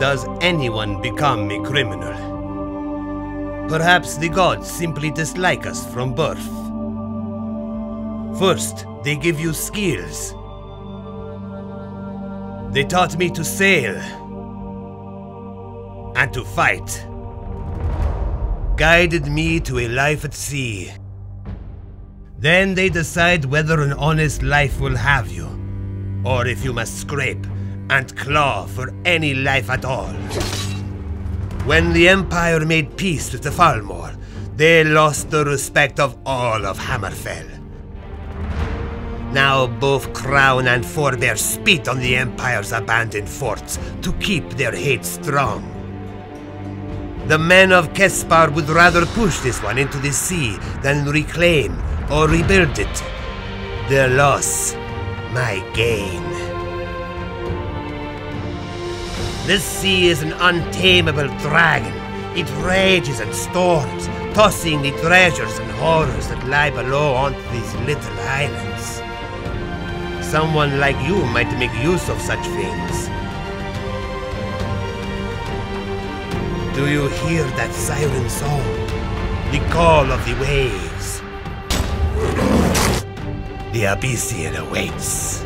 does anyone become a criminal? Perhaps the gods simply dislike us from birth. First, they give you skills. They taught me to sail and to fight. Guided me to a life at sea. Then they decide whether an honest life will have you, or if you must scrape and claw for any life at all. When the Empire made peace with the Falmor, they lost the respect of all of Hammerfell. Now both Crown and Forebear spit on the Empire's abandoned forts to keep their hate strong. The men of Kespar would rather push this one into the sea than reclaim or rebuild it. Their loss, my gain. This sea is an untamable dragon. It rages and storms, tossing the treasures and horrors that lie below onto these little islands. Someone like you might make use of such things. Do you hear that siren song? The call of the waves. The Abecean awaits.